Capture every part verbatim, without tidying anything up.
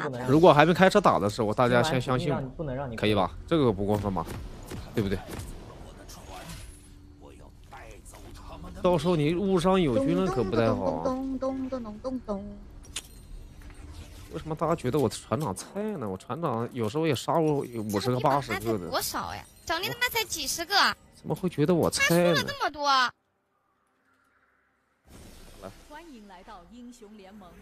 麻烦。 如果还没开始打的时候，大家先相信我， 不能让你可以吧？这个不过分吧？对不对？到时候你误伤友军了可不太好。 咚咚咚咚咚咚。 为什么大家觉得我船长菜呢？我船长有时候也杀我五十个、八十个的。 多少呀？奖励他妈才几十个。 怎么会觉得我菜呢？ 他输了这么多。 欢迎来到英雄联盟。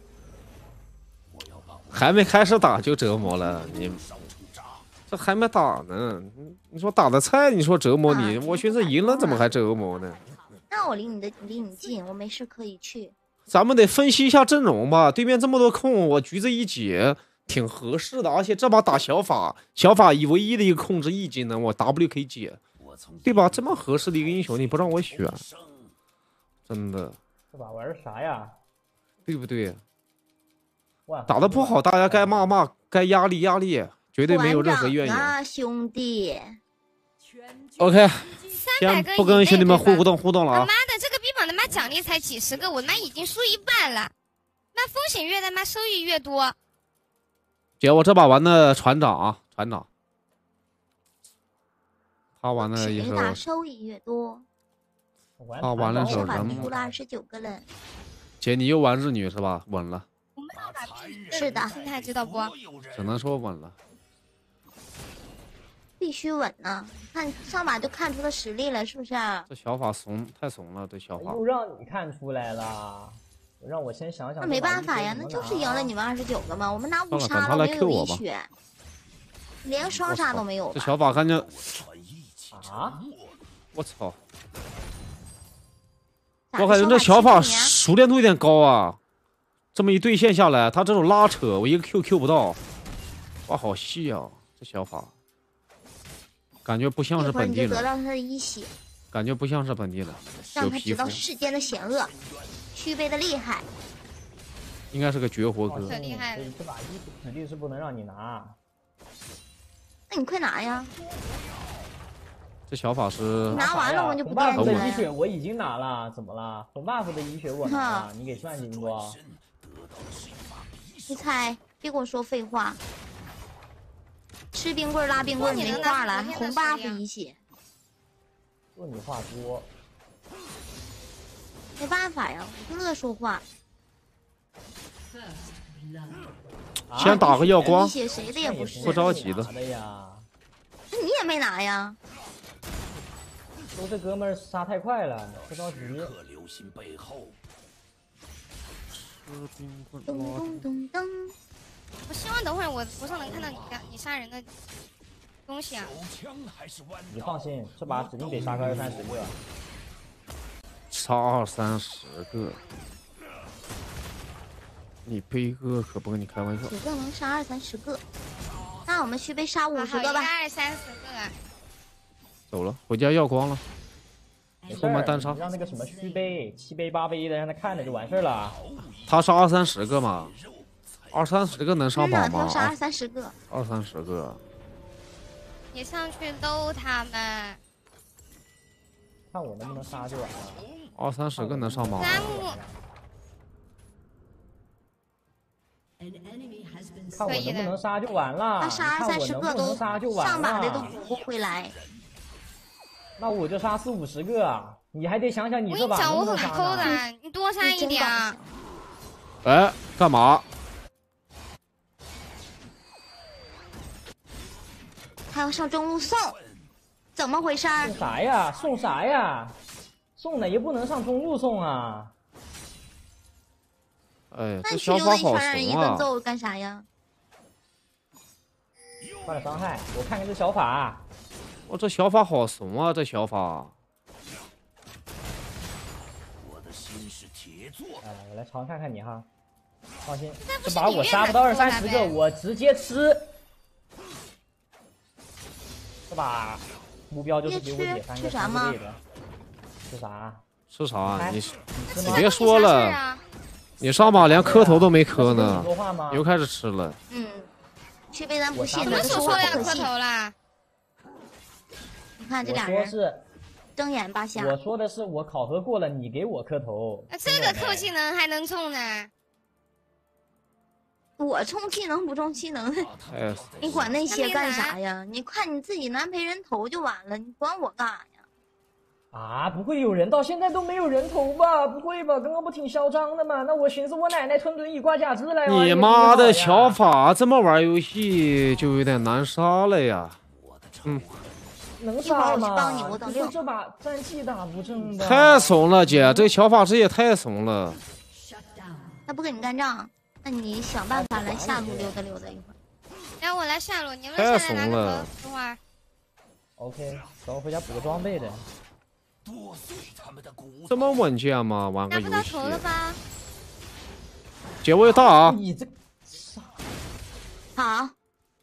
还没开始打就折磨了你。这还没打呢，你说打的菜，你说折磨你，啊、我寻思赢了怎么还折磨呢？ 那我离你的离你近，我没事可以去。 咱们得分析一下阵容吧，对面这么多控，我橘子一解挺合适的，而且这把打小法，小法以唯一的一个控制一技能，我 W 可以解，对吧？这么合适的一个英雄，你不让我选，真的。 这把玩啥呀？ 对不对？打得不好，大家该骂骂，该压力压力。绝对没有任何怨言啊，兄弟。 OK， 先不跟兄弟们互动互动了啊！ 妈的，这个逼榜他妈奖励才几十个，我他妈已经输一半了。妈风险越大，妈收益越多。 姐，我这把玩的船长啊，船长。他玩的一手。 收益越多。 他玩了手人。 输了二十九个人。 姐，你又玩日女是吧？稳了。 是的， 心态知道不？ 只能说稳了。 必须稳呢！看上把就看出了实力了，是不是、啊？ 这小法怂太怂了，这小法又让你看出来了，让我先想想。 那没办法呀，那就是赢了你们二十九个嘛。我们拿五杀都没有一血，连双杀都没有。 这小法看见啊！ 我操！我感觉这小法熟练度有点高啊。这么一对线下来，他这种拉扯，我一个 Q Q 不到，哇，好细啊！这小法。感觉不像是本地人， 得到他的一血， 感觉不像是本地人， 让他知道世间的险恶，虚卑的厉害。 应该是个绝活哥， 很厉害。 这把衣服肯定是不能让你拿， 那你快拿呀！ 这小法师拿完了我就不带你了。红 buff 的一血我已经拿了，怎么了？红 buff 的一血我拿了，你给算进不？ 你猜，别跟我说废话。吃冰棍拉冰棍没话了，红 buff 一血。 说你话多， 没办法呀，我就乐说话。 先打个耀光， 一血谁的也不是， 不着急的。 那你也没拿呀？ 说这哥们儿杀太快了，不着急。 咚咚咚咚。 我希望等会儿我头上能看到你你杀人的东西啊！ 你放心，这把指定得杀个二三十个。 杀二三十个，你悲哥可不跟你开玩笑。 指定能杀二三十个，那我们去被杀五十个吧。 二三十个。 走了，回家要光了。 后面单杀，让那个什么虚杯、七杯、八杯的让他看着就完事了。 他杀二三十个嘛。二三十个能上榜吗？ 二三十个， 二三十个。 你上去搂他们， 看我能不能杀就完了。 二三十个能上榜吗？ 看我能不能杀就完了。 他杀二三十个都上把的都补不回来。 那我就杀四五十个，你还得想想你这把能不能杀呢？ 我跟你讲，我很抠的，你多杀一点。 哎，干嘛？ 还要上中路送，怎么回事？ 送啥呀？送啥呀？送哪也不能上中路送啊！ 哎，这小法好怂啊！ 揍干啥呀？ 换了伤害，我看看这小法。 我这小法好怂啊！这小法。 我的心是铁做。 哎，我来尝看看你哈。放心，这把我杀不到二三十个，我直接吃。这把目标就是给我姐三个三个位的。吃啥？ 吃啥？你你别说了，你上把连磕头都没磕呢，又开始吃了。 嗯，去被咱不信什么时候说要磕头啦？ 你看这俩人是睁眼巴瞎。 我说的是我考核过了，你给我磕头。 这个扣技能还能中呢？ 我充技能不充技能的， 哎， 你管那些干啥呀？你看你自己难赔人头就完了，你管我干啥呀？ 啊，不会有人到现在都没有人头吧？不会吧？刚刚不挺嚣张的吗？那我寻思我奶奶吞吞一挂甲子来玩。 你妈的小法这么玩游戏就有点难杀了呀。嗯， 能杀吗？ 帮你，我等六。这把战绩打不正的。 太怂了，姐，这小法师也太怂了。 他不跟你干仗，那你想办法来下路溜达溜达一会儿。 来，我来下路，你们下来拿个头，等会儿。 OK， 等我回家补个装备的。 这么稳健吗？玩个游戏。 拿不到头了吧？ 姐，我有大啊！ 你这好。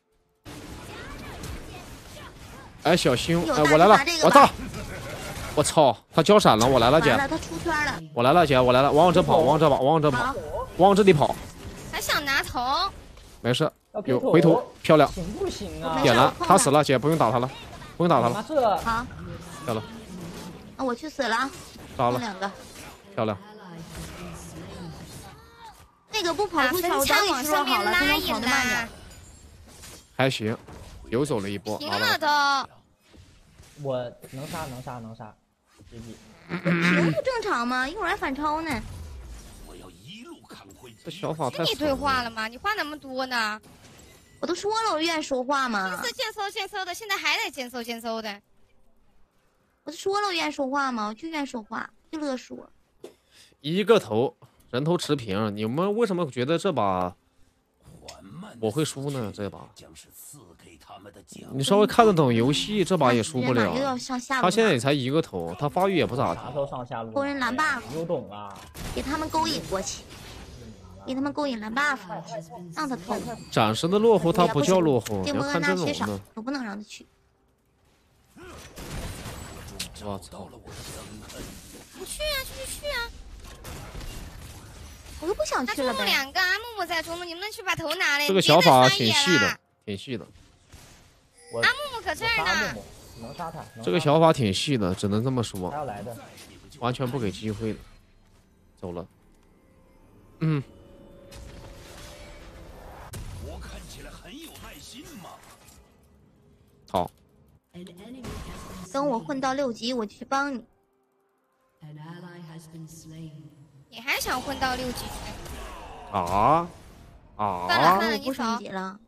哎，小心！哎，我来了，我大！我操，他交闪了，我来了，姐。 他出圈了。 我来了，姐，我来了，往我这跑，往这跑，往这跑，往这里跑。 还想拿头？ 没事，有回头，漂亮。 行不行啊？ 点燃，他死了，姐，不用打他了，不用打他了。 好， 漂亮。 那我去死了。 杀了两个。 漂亮。 那个不跑出去，我早给说好了，他能跑得慢点。 还行，又走了一波。 平了都。 我能杀，能杀，能杀。G G。 平不正常吗？一会儿还反超呢。 我要一路看回。 这小法太。 你对话了吗？你话那么多呢？ 我都说了，我愿意说话嘛。 平时贱嗖贱嗖的，现在还在贱嗖贱嗖的。 我就说了，我愿意说话嘛，我就愿意说话，就乐说。 一个头，人头持平。你们为什么觉得这把我会输呢？这把你稍微看得懂游戏，这把也输不了。他现在也才一个头，他发育也不咋地。 勾人蓝 buff， 有懂啊！ 给他们勾引过去，给他们勾引蓝 buff， 让他偷。 暂时的落后，他不叫落后， 这波看阵容呢。 我不能让他去。 我操！ 不去啊，去去啊！ 我都不想去了呗。 两个啊，木木在中路，你们能去把头拿来？ 这个小法挺细的，挺细的。 啊，木木可这儿呢。 能杀他。 这个小法挺细的，只能这么说。 他要来的。 完全不给机会的，走了。嗯。 我看起来很有耐心嘛。 好。 等我混到六级，我去帮你。 你还想混到六级去？ 啊啊！ 算了算了，你走了。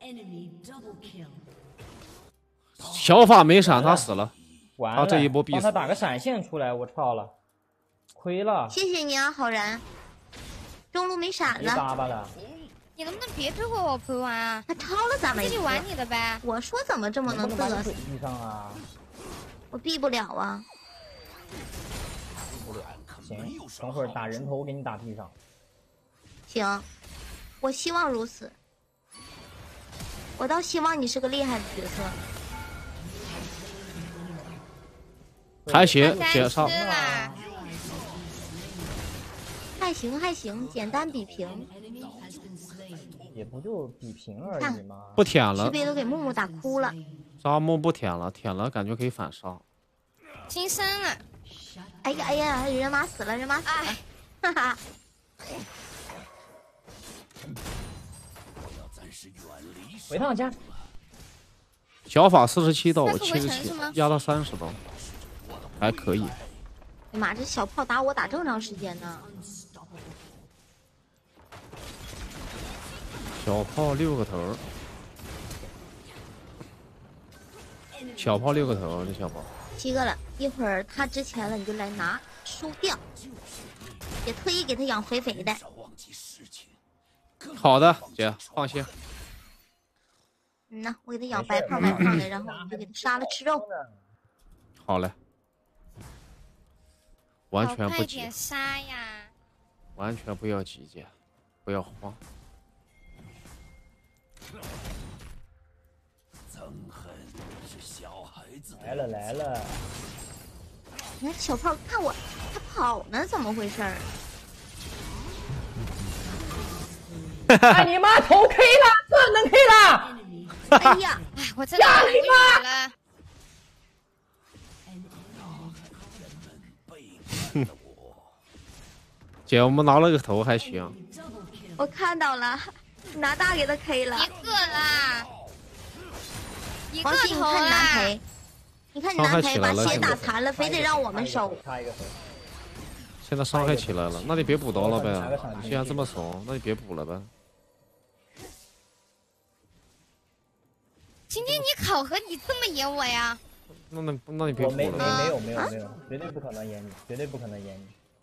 小法没闪，他死了。 完了，他这一波必死。 帮他打个闪现出来，我操了，亏了。 谢谢你啊，好人。中路没闪呢。 嘎巴了。 你能不能别追回我陪玩啊？ 他超了咱们自己玩你的呗。 我说怎么这么能嘚瑟？ 地上啊！ 我避不了啊。 不了，行，等会儿打人头给你打地上。 行，我希望如此。我倒希望你是个厉害的角色。 还行，解上。 还行还行，简单比平。 也不就比平而已嘛。 不舔了。 区别都给木木打哭了。 沙漠不舔了，舔了感觉可以反杀。 新生了。 哎呀哎呀，人马死了，人马死了，哈哈。 回趟家。 小法四十七刀，我七十七，压到三十刀，还可以。 哎妈，这小炮打我打这么长时间呢？ 小炮六个头，小炮六个头，这小炮。 七个了，一会儿他之前了，你就来拿收掉，也特意给他养肥肥的。 好的，姐放心。 嗯呐，我给他养白胖白胖的，然后我们就给他杀了吃肉。 好嘞，完全不急。 杀呀！ 完全不要急，姐，不要慌。 憎恨是小孩子。 来了来了！ 你看小炮，看我，他跑呢，怎么回事儿？ 哎你妈头 K 了，这能 K 了！ 哎呀， 哎，我真的无语了。 姐，我们拿了个头还行。 我看到了。 拿大给他 K 了， 一个啦，一个王鑫，你头看你拿啦。 K，你看你拿 K 把血打残了，非得让我们收。 差一个头。 现在伤害起来了，那你别补刀了呗。你既然这么怂，那你别补了呗。 今天你考核你这么演我呀？ 那那那你别我没没补了呗。 没有没有没有，绝对不可能演你，绝对不可能演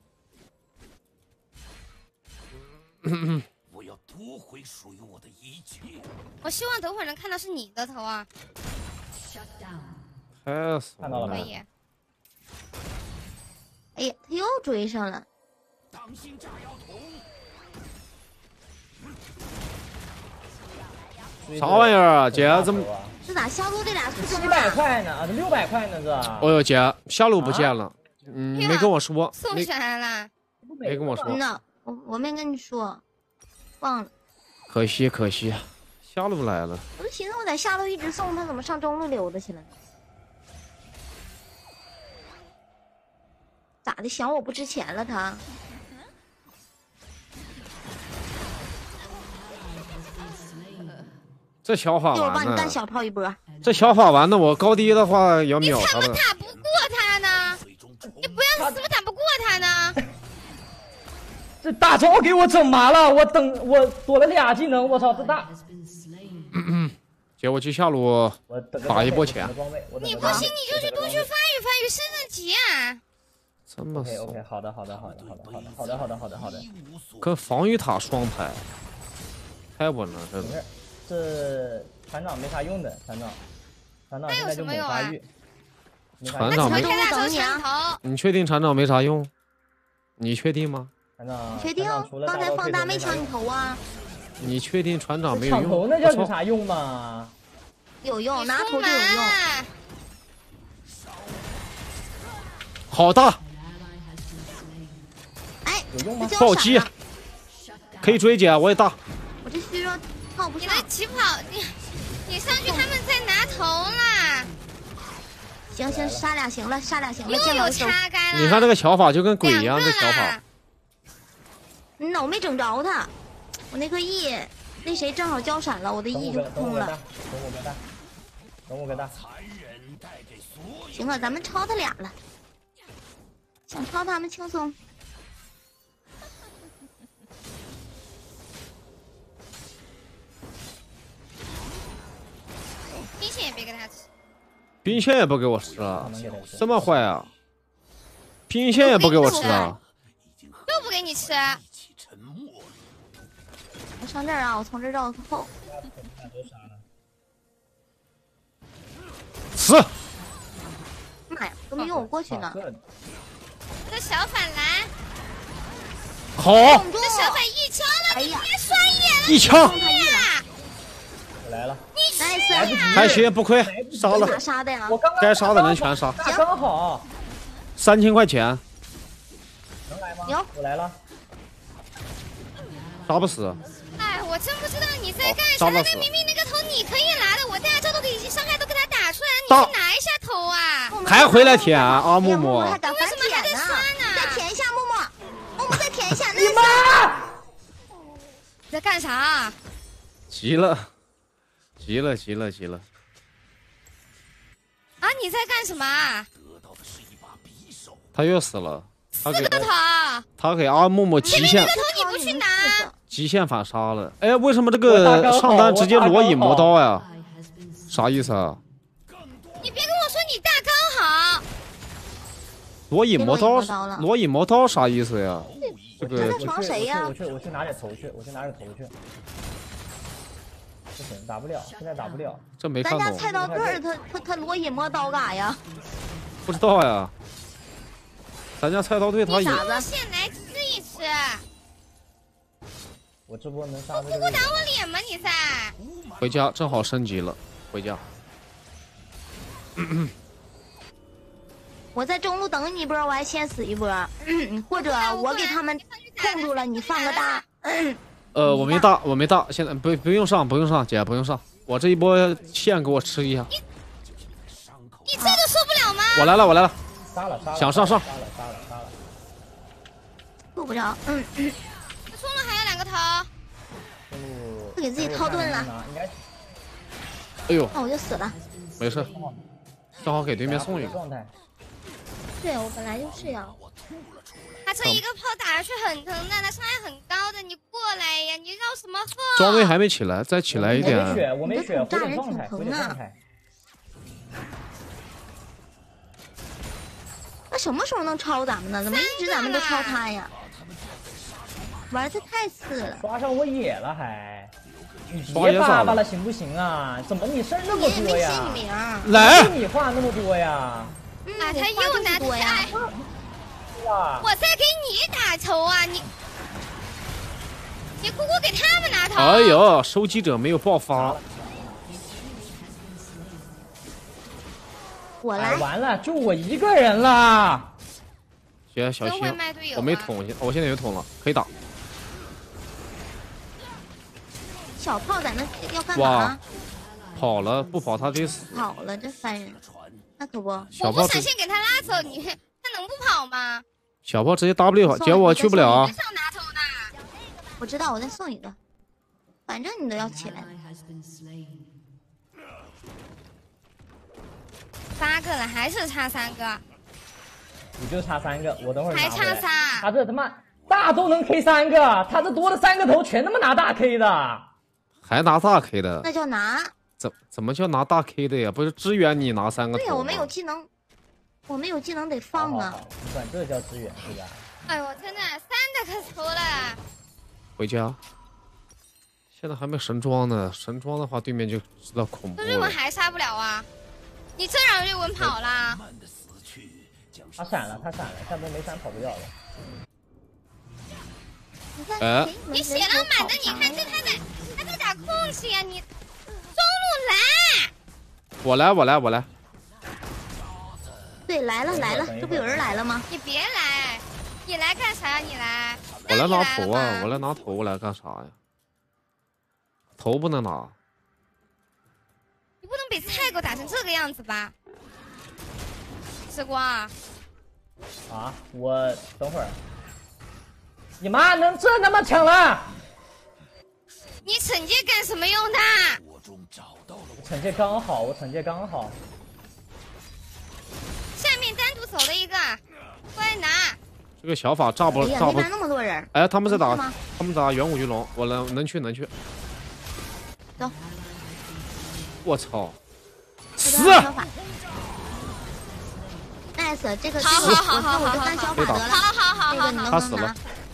你。 我要夺回属于我的一切。 我希望等会儿能看到是你的头啊！ 太怂看到了了。 可以。 哎呀，他又追上了。 当心炸药桶！ 啥玩意儿啊，姐？怎么？ 这咋下路这俩出七征了？ 百块呢？啊，这六百块呢？这。 哦呦，姐，下路不见了，嗯，没跟我说，没送下来了。 没跟我说嗯，呐，我我没跟你说，忘了。 可惜可惜，下路来了。 我就寻思我在下路一直送他，怎么上中路溜达去了？咋的？想我不值钱了他？ 这小法一会儿帮完呢？ 你干小炮一波。 这小法完呢？我高低的话要你秒他的。 怎么打不过他呢？你不要死不打不过他呢？ 这大招给我整麻了，我等我躲了俩技能，我操，这大。 姐，我去下路我等个打一波钱。 你不行你就去多去发育发育升升级啊！ 这么 OK 怂 OK， 好的好的好的好的好的好的好的好的好的。 跟防御塔双排，太稳了，这没事，这船长没啥用的，船长，船长现在就猛发育。 船长没。 开大招墙头。 你确定船长没啥用？你确定吗？ 船长。 确定？刚才放大没抢你头啊？ 你确定船长没有用？ 抢头那叫有啥用吗？ 有用，拿头就有用。 好大！ 哎， 有用吗？ 暴击，可以追姐，我也大。 我这虚弱套不上。 你的起跑，你你上去，他们在拿头啦。 行行，杀俩行了，杀俩行了， 又有插杆了。 你看这个小法就跟鬼一样，这小法。 嗯呐，我没整着他，我那个 E， 那谁正好交闪了，我的 E 就空了。 等我个大，等我个大。 行了，咱们超他俩了，想超他们轻松。 冰线也别给他吃。 冰线也不给我吃了，这么坏啊！冰线也不给我吃了， 又不给你吃。 我上这儿啊，我从这儿绕后。 死！ 妈呀，都没用我过去呢。 这小反蓝。 好。 这小反一枪了，你别刷野了。 一枪。 我来了。 你来呀！ 还行，不亏，杀了。 咋杀的呀？ 该杀的人全杀。 刚好。 三千块钱。 能来吗？ 有。 我来了。 杀不死。 哎，我真不知道你在干啥。那明明那个头你可以拿的，我大招都可以伤害都给他打出来了，你去拿一下头啊！ 还回来舔啊，木木。 还敢反舔呢？再舔一下，木木，木木再舔一下。 你妈！ 你在干啥？ 急了，急了，急了，急了。 啊！你在干什么？ 他又死了。他给四个头。 他给阿木木极限。 这个头你不去拿。 极限反杀了，哎，为什么这个上单直接裸影魔刀呀？啥意思啊？ 你别跟我说你大刚好。 裸影魔刀，裸影魔刀啥意思呀？这个。 他在防谁呀？ 我去，我去拿点头去，我去拿点头去。不行，打不了，现在打不了。 这没看懂。 咱家菜刀个儿，他他他裸影魔刀干啥呀？ 不知道呀。咱家菜刀队他也。 先来吃一吃。 我这波能杀不过打我脸吗？你在？ 回家正好升级了，回家。 我在中路等你一波，我还先死一波，或者我给他们控住了，你放个大。 呃，我没大，我没大，现在不不用上，不用上，姐不用上，我这一波线给我吃一下。 你这都受不了吗？ 我来了，我来了。 杀了，杀了。 想上上。 杀了，杀了，杀了。 够不着，嗯。 冲了还有两个头。 路给自己掏盾了， 应该。 哎呦， 那我就死了。 没事，正好给对面送一个。 对我本来就是要。 他这一个炮打下去很疼的，他伤害很高的，你过来呀！你绕什么后？ 装备还没起来，再起来一点。 我没血，我没血， 炸人状态， 挺疼啊。那什么时候能超咱们呢？怎么一直咱们都超他呀？玩的太次了。 刷上我野了还。你别叭叭了行不行啊？怎么你事儿那么多呀？ 来， 你话那么多呀？ 啊，他又拿多呀！我在给你打头啊！你你姑姑给他们拿头。 哎呦，收集者没有爆发。 我来。 完了，就我一个人了。 行，小心，我没捅，我现在有捅了，可以打。 小炮在那要干嘛？ 跑了，不跑他得死。 跑了，这烦人。那可不。 我不闪现给他拉走，你他能不跑吗？ 小炮直接 W 结果我去不了啊。 我知道，我再送一个，反正你都要起来。 八个了，还是差三个。 你就差三个，我等会儿还差仨。 他这他妈大都能 K 三个，他这多了三个头，全他妈拿大 K 的。 还拿大 K 的？ 那叫拿。 怎怎么叫拿大 K 的呀？不是支援你拿三个头？ 对呀，我没有技能。我没有技能得放啊！ 你管这叫支援是吧？ 哎呦天哪，三的可头了！ 回家。现在还没神装呢，神装的话对面就知道恐怖了。 瑞文还杀不了啊！你这让瑞文跑了。 他闪了，他闪了，下波没闪跑不掉了。 哎， 你血量满的，你看这他在他在打空气啊！你中路来！ 我来，我来，我来。 对，来了来了，这不有人来了吗？ 你别来，你来干啥？你来， 我来拿头啊！我来拿头，我来干啥呀？头不能拿。 你不能被菜狗打成这个样子吧？时光啊！ 啊，我等会儿。你妈能这他妈抢了？ 你惩戒干什么用的？ 惩戒刚好，我惩戒刚好。 下面单独走了一个，过来拿。 这个小法炸不炸不？ 那么多人。 哎，他们在打，他们打远古巨龙，我能能去能去。 走。 我操！死！ nice， 这个好好好好我就当小法得了。 好好好好好。 他死了。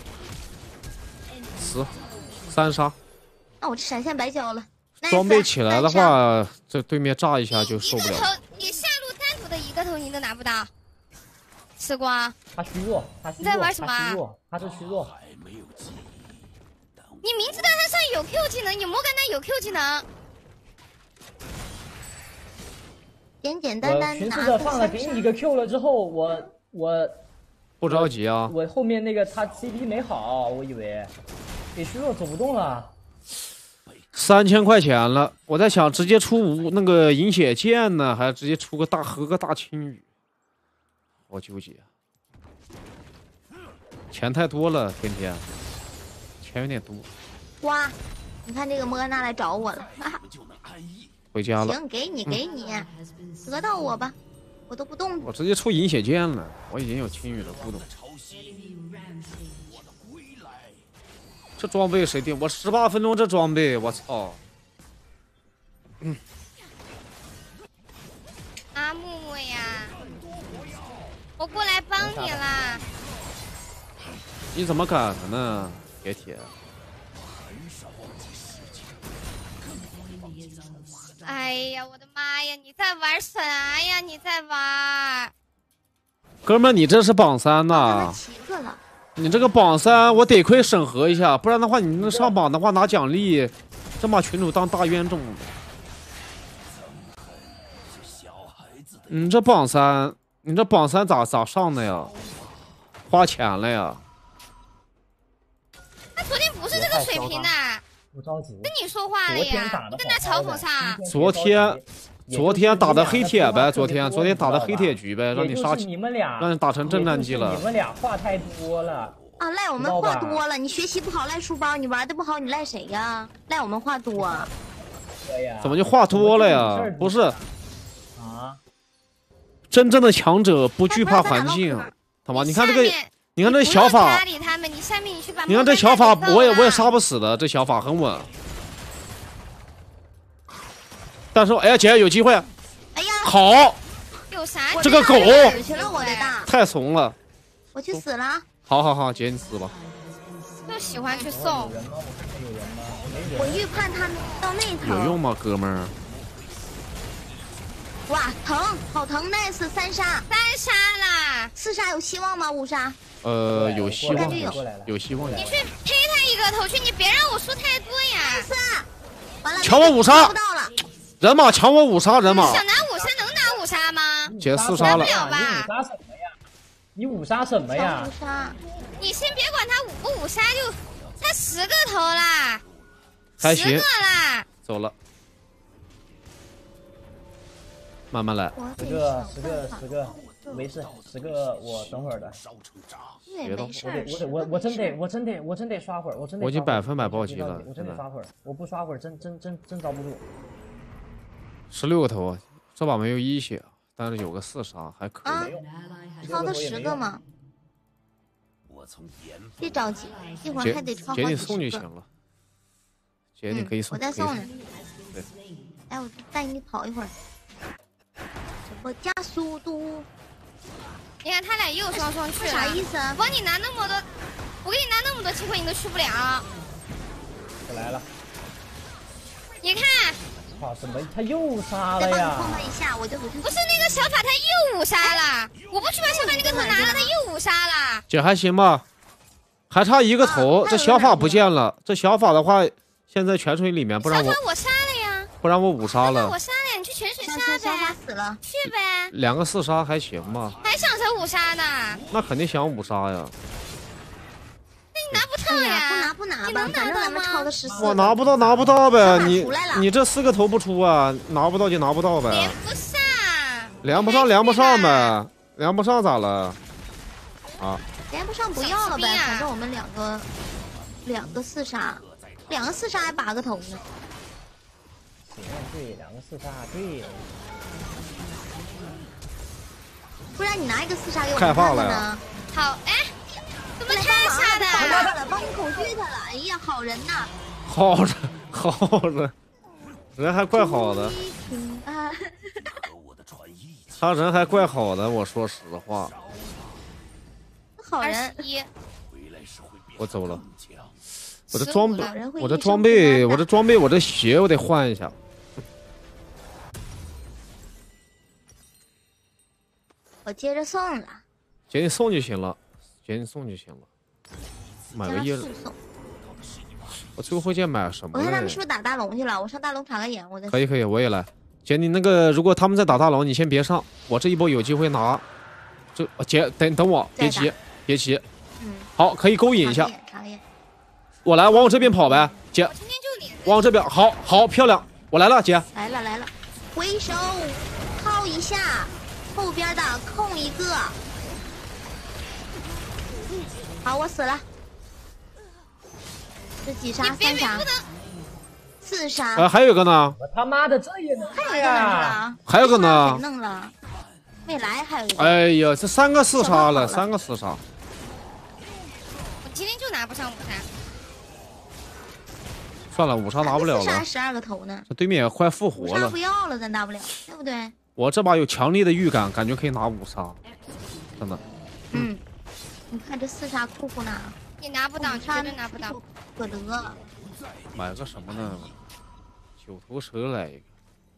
死，三杀。 那我这闪现白交了。 装备起来的话，这对面炸一下就受不了。 一个头，你下路单独的一个头你都拿不到。时光， 他虚弱，他虚弱。 你在玩什么？ 他虚弱，他是虚弱。 你明知道他上有 Q 技能，你莫干他有 Q 技能。 简简单单群使者放了给你一个 Q 了之后，我我不着急啊。 我后面那个他 C P 没好，我以为给虚弱走不动了。 三千块钱了，我在想直接出五那个饮血剑呢，还是直接出个大喝个大青雨？好纠结，钱太多了，天天钱有点多。 哇，你看这个莫甘娜来找我了，哈哈。 回家了。 行，给你给你，嗯、得到我吧，我都不动。 我直接出饮血剑了，我已经有青雨了，不懂。这装备谁定？我十八分钟这装备，我操！嗯。 阿木木呀，我过来帮你啦。 你怎么敢呢，铁铁？ 哎呀，我的妈呀！你在玩啥呀？你在玩？ 哥们，你这是榜三呐！你这个榜三，我得亏审核一下，不然的话，你能上榜的话拿奖励，真把群主当大冤种。你这榜三，你这榜三咋咋上的呀？花钱了呀？ 他昨天不是这个水平的。 不着急， 跟你说话了呀，你跟他嘲讽啥？ 昨天，昨天打的黑铁呗，昨天昨天打的黑铁局呗，让你杀， 你们俩， 让你打成正战绩了。 你们俩话太多了。 啊，赖我们话多了，你学习不好赖书包，你玩的不好你赖谁呀？赖我们话多。 对呀。 怎么就话多了呀？不是。 啊。 真正的强者不惧怕环境，好吧？你看这个，你看这小法，你看这小法，我也我也杀不死的，这小法很稳。但是，哎呀，姐有机会， 哎呀， 好， 有啥？ 这个狗太怂了， 我去死了。 好好好，姐你死吧。 就喜欢去送。 我预判他到那头。 有用吗，哥们儿？ 哇，疼，好疼 ！nice 三杀， 三杀啦！ 四杀有希望吗？五杀？ 呃，有希望， 有有希望。 你去黑他一个头去，你别让我输太多呀！ 四，完了， 抢我五杀！ 不到了， 人马抢我五杀，人马。 想拿五杀能拿五杀吗？ 姐四杀了。 你五杀什么呀？你五杀什么呀？ 五杀。 你先别管他五不五杀，就他十个头啦， 还行。 十个啦。 走了。慢慢来， 十个，十个，十个，没事，十个我等会儿的。 别动， 我得，我得，我我真得，我真得，我真得刷会儿，我真得。 我已经百分百暴击了， 我真得刷会儿，我不刷会儿真真真真遭不住。 十六个头，这把没有一血，但是有个四杀还可以。超的十个嘛。别着急，一会儿还得超好几十个。 姐你送就行了。姐你可以送。 我再送呢。 对。 哎，我带你跑一会儿。我加速度， 你看他俩又双双去了， 啥意思啊？ 我帮你拿那么多，我给你拿那么多机会，你都去不了。 我来了， 你看， 操，怎么他又杀了呀？ 碰他一下，我就我就不是那个小法，他又五杀了，我不去把小法那个头拿了，他又五杀了。 姐还行吧，还差一个头，这小法不见了。这小法的话，现在泉水里面，不然我我杀了呀， 不然我五杀了。 我杀了。你去泉水杀呗， 小法死了， 去呗。 两个四杀还行吧？ 还想着五杀呢？ 那肯定想五杀呀。 那你拿不到呀？ 不拿不拿吧，反正咱们超的十四。 我拿不到拿不到呗，你你这四个头不出啊，拿不到就拿不到呗。 连不上。 连不上连不上呗，连不上咋了？啊。 连不上不要了呗，反正我们两个两个四杀，两个四杀还八个头呢。 对，两个四杀，对。 不然你拿一个四杀给我看看呢？ 好，哎，怎么太傻的？帮你恐惧他了，哎呀，好人呐！ 好人，好人，人还怪好的。他人还怪好的，我说实话。 好人。 我走了。我的装备，我的装备，我的装备，我的鞋我得换一下。 我接着送了。 姐你送就行了，姐你送就行了。买个叶子。我最后键买什么？ 我看他们是不是打大龙去了？我上大龙查个眼，我再。 可以可以，我也来。姐你那个，如果他们在打大龙，你先别上，我这一波有机会拿。这姐等等我，别急别急。 嗯。 好，可以勾引一下。 查个眼。 我来，往我这边跑呗，姐。往我这边，好好漂亮，我来了，姐。 来了来了，回手掏一下，后边的控一个。好，我死了。这几杀？三杀？四杀？ 呃，还有个呢。 我他妈的这也能还有一个呢？ 还有个呢？ 弄了。未来还有一个。 哎呀，这三个四杀了，三个四杀。 我今天就拿不上五杀。 算了，五杀拿不了了。 杀十二个头呢。 这对面也快复活了。 五杀不要了，咱大不了，对不对？ 我这把有强烈的预感，感觉可以拿五杀，真的。 嗯。你看这四杀酷酷拿。 你拿不到，绝对拿不到。 可得。 买个什么呢？九头蛇来一个。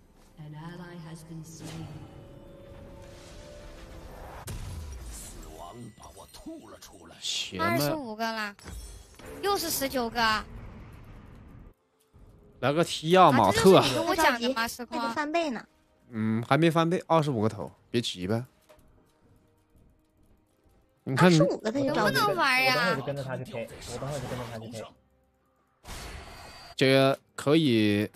死亡把我吐了出来。 二十五个了，又是十九个。 来个提亚马特。 你跟我讲的吗？时光翻倍呢。 嗯，还没翻倍，二十五个头，别急呗。你看， 二十五个他就不能玩呀！ 我等会儿就跟着他去 K， 我等会儿就跟着他去 K。 这个可以，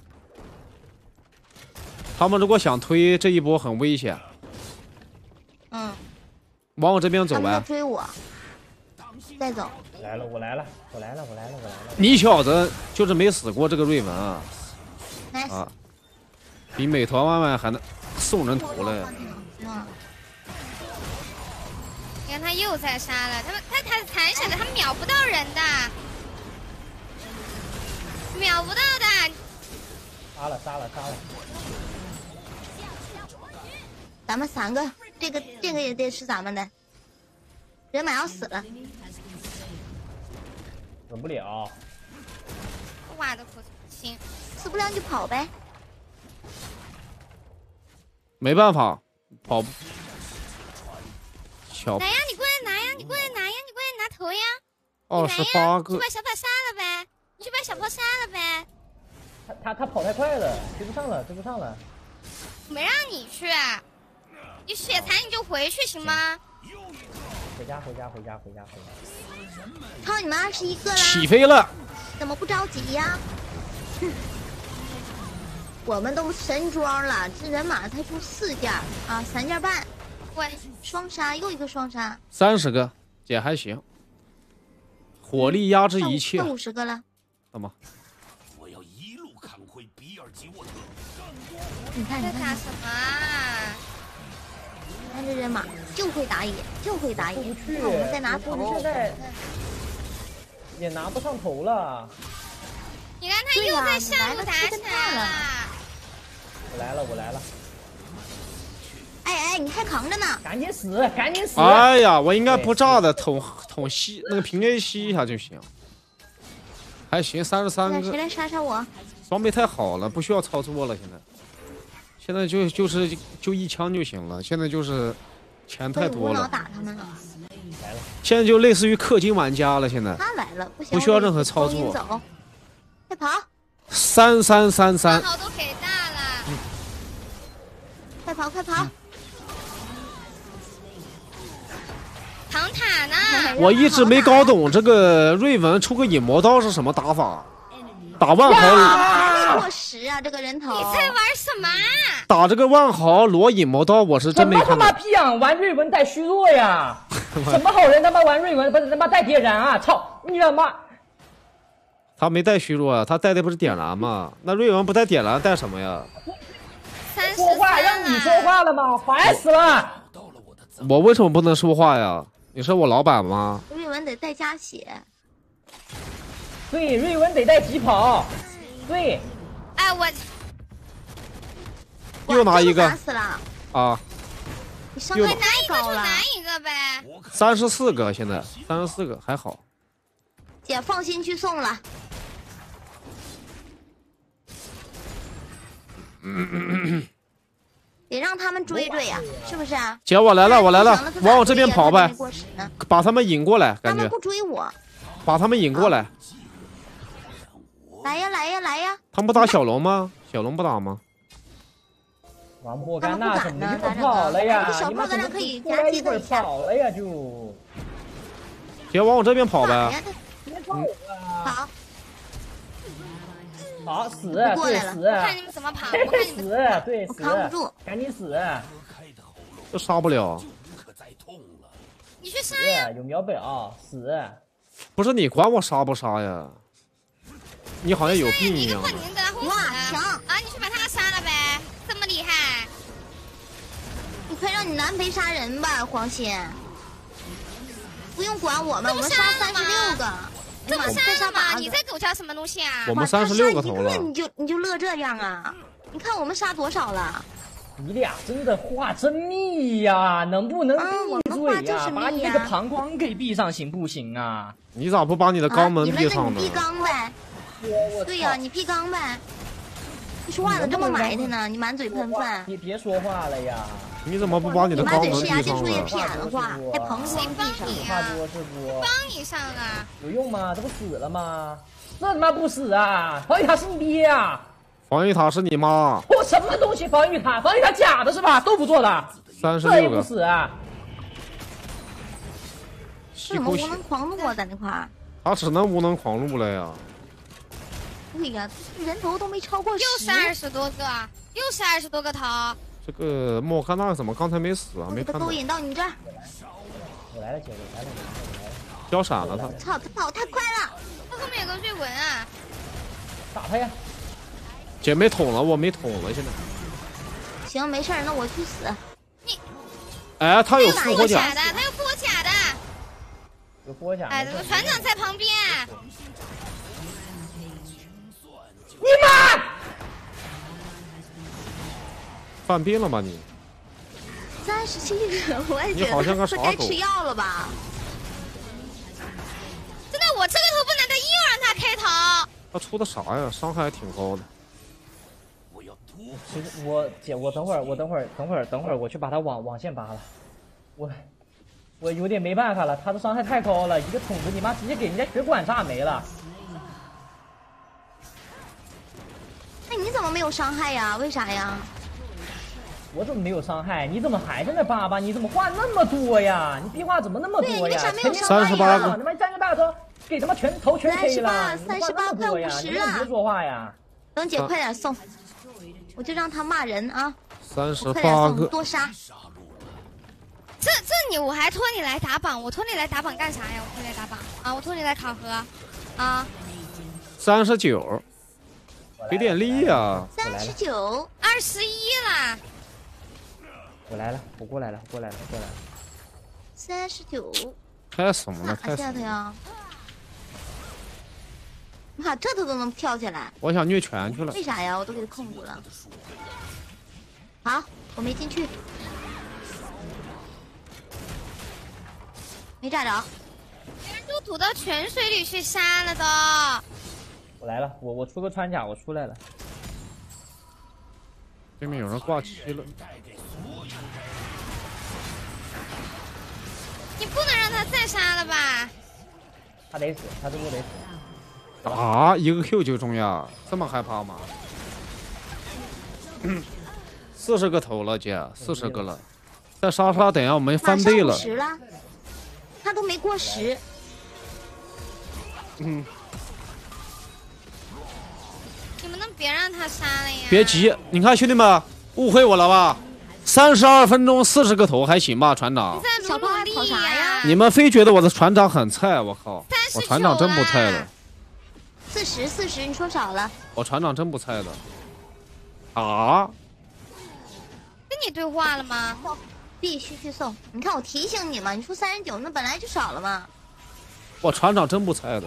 他们如果想推这一波很危险。 嗯。 往我这边走呗。 追我。 再走。 来了，我来了，我来了，我来了，我来了。 你小子就是没死过这个瑞文啊！ nice 啊，比美团外卖还能送人头嘞！ 嗯， 你看他又在杀了，他们他他残血的，他秒不到人的，秒不到的。 杀了，杀了，杀了！ 咱们三个，这个这个也得是咱们的。人马要死了， 稳不了。 哇的可行， 死不了就跑呗。 没办法，跑不。小来呀，你过来拿呀，你过来拿呀，你过来拿头呀！ 二十八个去，把小跑杀了呗，你去把小炮杀了呗。 他他他跑太快了，追不上了，追不上了。 没让你去，你血残你就回去行吗？ 回家，回家，回家，回家，回家。 超你们二十一个啦， 起飞了！ 怎么不着急呀？我们都神装了，这人马才出四件啊，三件半。 喂， 双杀又一个双杀， 三十个，姐还行。火力压制一切。 快五十个了。 怎么？ 我要一路砍回比尔吉沃特。 你看，你看， 在打什么啊？ 你看这人马就会打野，就会打野。 过不去， 我们再拿头， 现在也拿不上头了。 你看他又在上路打起来了。 我来了，我来了。 哎哎，你还扛着呢！ 赶紧死，赶紧死！ 哎呀，我应该不炸的，捅捅吸那个平 A 吸一下就行。还行，三十三个。 谁来杀杀我？ 装备太好了，不需要操作了。现在，现在就就是就一枪就行了。现在就是钱太多了。 打他们了。 来了。 现在就类似于氪金玩家了。现在。 他来了，不行。 不需要任何操作。 走，快跑！ 三三三三。 好都给大了。 嗯、 快跑快跑！ 嗯扛塔呢？ 我一直没搞懂这个瑞文出个引魔刀是什么打法，打万豪过时啊！这个人头， 你在玩什么？ 打这个万豪罗引魔刀，我是真没看懂。 什么他妈逼啊！玩瑞文带虚弱呀！什么好人他妈玩瑞文不是他妈带点燃啊！操你他妈！ 他没带虚弱啊，他带的不是点燃吗？那瑞文不带点燃带什么呀？ 说话让你说话了吗？烦死了！ 我为什么不能说话呀？你是我老板吗？ 瑞文得带加血。 对，瑞文得带疾跑。对。 哎我。 又拿一个。 打死了。 啊。 你伤害拿一个就拿一个呗。 三十四个现在，三十四个还好。 姐放心去送了。 嗯嗯嗯。 得让他们追追呀，是不是啊？ 姐，我来了，我来了，往我这边跑呗，把他们引过来，感觉。 他们不追我。 把他们引过来。 来呀来呀来呀！ 他们不打小龙吗？小龙不打吗？ 王八干那怎么就跑了呀？ 小炮咱俩可以夹击他一下。 跑了呀就。 姐，往我这边跑呗。 嗯，好。 好死，对死！ 我看你们怎么跑，我看你们死，对死， 扛不住， 赶紧死！ 都杀不了。 你去杀呀！ 有秒表，死！ 不是你管我杀不杀呀？你好像有病一样。 哇，强啊！你去把他杀了呗，这么厉害！ 你快让你男陪杀人吧，黄鑫。不用管我们，我们杀三十六个。 这么杀了吗？你在狗叫什么东西啊？ 我们三十六个头了， 你就你就乐这样啊？你看我们杀多少了？ 你俩真的话真密呀，能不能闭嘴呀？把你那个膀胱给闭上行不行啊？ 你咋不把你的肛门闭上呢？ 你闭缸呗。对呀，你闭缸呗。你说话怎么这么埋汰呢？你满嘴喷粪。 别别说话了呀！ 你怎么不把你的肛门闭上呢？ 说些屁话，还膀胱闭上。 话多是不？ 帮你上啊！ 有用吗？这不死了吗？这他妈不死啊！防御塔是你爹啊！ 防御塔是你妈！ 我什么东西防御塔？防御塔假的是吧？都不做了。 三十六个。 这也不死啊！ 怎么无能狂怒啊？在那块儿。 他只能无能狂怒了呀。 对呀，人头都没超过十。 又是二十多个，又是二十多个头。 这个莫甘娜怎么刚才没死啊？没看到。 勾引到你这儿。 我来了，姐，我来了，我来了。 交闪了他。 操，他跑太快了。 他后面有个瑞文啊。 打他呀！ 姐没捅了，我没捅了，现在。 行，没事儿，那我去死。 你。 哎，他有复活甲的，他有复活甲的。 有复活甲。 哎，这个船长在旁边。 你妈！ 犯病了吧你？ 三十七个，我也觉得你好像个傻他该狗吃药了吧？ 真的，我这个头不难得硬让他开头。 他出的啥呀？伤害还挺高的。 其实我姐，我等会儿，我等会儿，等会儿，等会儿，我去把他网网线拔了。我我有点没办法了，他的伤害太高了，一个桶子你妈直接给人家血管炸没了。 那你怎么没有伤害呀？为啥呀？ 我怎么没有伤害？你怎么还在那叭叭？你怎么话那么多呀？你壁话怎么那么多呀？ 对，你为啥没有伤害呀？ 三十八个， 他妈站个大招，给他妈全头全黑了。 三十八快五十了。 别说话呀！ 等姐快点送，我就让他骂人啊！ 三十八个， 多杀。 这这你我还拖你来打榜，我拖你来打榜干啥呀？我拖你来打榜啊！我拖你来考核啊！ 三十九，给点力呀！ 三十九， 二十一了。 我来了，我过来了，过来了，过来了。 三十九， 开什么了？ 哪下他呀？妈，这他都能跳起来！ 我想虐拳去了。 为啥呀？我都给他控住了。好，我没进去，没炸着。 别人都堵到泉水里去杀了都。 我来了，我我出个穿甲，我出来了。 对面有人挂机了。 你不能让他再杀了吧？ 他得死，他这波得死。 啊！一个 Q 就中呀，这么害怕吗？四十个头了，姐，四十个了。再杀杀，等下我们翻倍了。 十了，他都没过十。 嗯。 你们能别让他杀了呀？ 别急，你看兄弟们误会我了吧？三十二分钟四十个头还行吧，船长。 小胖还跑啥呀？ 你们非觉得我的船长很菜，我靠！我船长真不菜的。 四十四十，你说少了。 我船长真不菜的。啊？ 跟你对话了吗？ 必须去送。你看我提醒你嘛，你说三十九，那本来就少了嘛。 我船长真不菜的。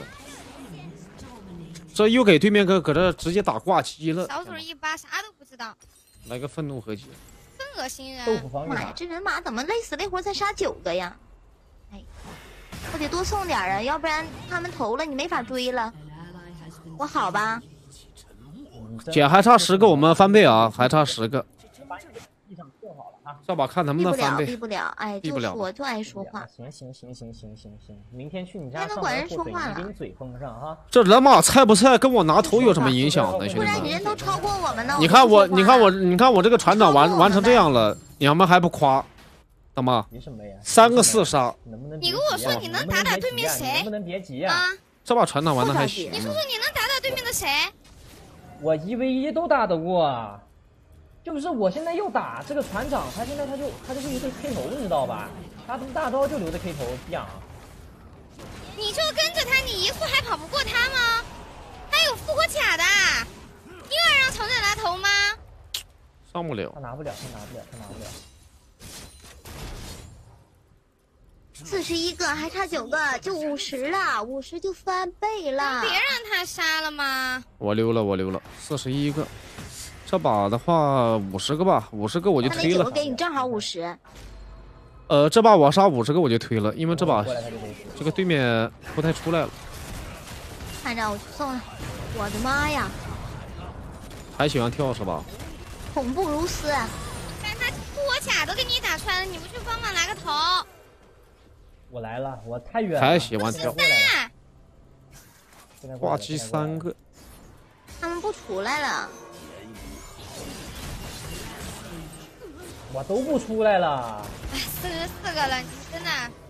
这又给对面哥搁这直接打挂机了。 小嘴一扒，啥都不知道。 来个愤怒合击。 真恶心人！ 豆腐防御妈呀，这人马怎么累死累活才杀九个呀？哎，我得多送点啊，要不然他们投了你没法追了。我好吧？ 姐还差十个，我们翻倍啊，还差十个。这把看能不能翻倍。 避不了，哎，就说就爱说话。 行行行行行行行，明天去你家上门后腿， 给你嘴封上哈。 这人马菜不菜跟我拿头有什么影响呢？兄弟们， 不然你人都超过我们呢。 你看我，你看我，你看我这个船长完完成这样了，你们还不夸，懂吗？三个四杀。 你跟我说你能打打对面谁？ 能不能别急啊？ 这把船长玩的还行。 你说说你能打打对面的谁？ 我一 v 一都打得过。就是我现在又打这个船长，他现在他就他就是一个 K 头，你知道吧？他这大招就留着 K 头养。 你就跟着他，你一副还跑不过他吗？他有复活甲的，你有让船长拿头吗？ 上不了， 他拿不了，他拿不了，他拿不了。 四十一个，还差九个，就五十了，五十就翻倍了。 别让他杀了吗？ 我溜了，我溜了，四十一个。这把的话五十个吧，五十个我就推了。 我给你正好五十。 呃，这把我杀五十个我就推了，因为这把这个对面不太出来了。 看着我去送了，我的妈呀！ 还喜欢跳是吧？ 恐怖如斯。 但他复活甲都给你打穿了，你不去帮忙拿个头？ 我来了，我太远了。 还喜欢跳。挂机三个。 他们不出来了。 我都不出来了， 哎，四十四个了，你真的。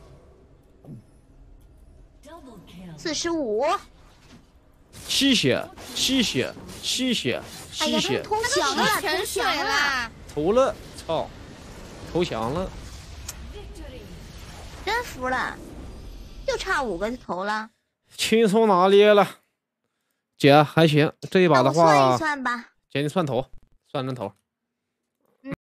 四十五。 吸血，吸血，吸血，吸血。 哎、投降了， 投降了， 投了，操，投降了。 真服了，就就差五个就投了， 轻松拿捏了。姐还行，这一把的话， 算一算吧。 姐你算头，算人头。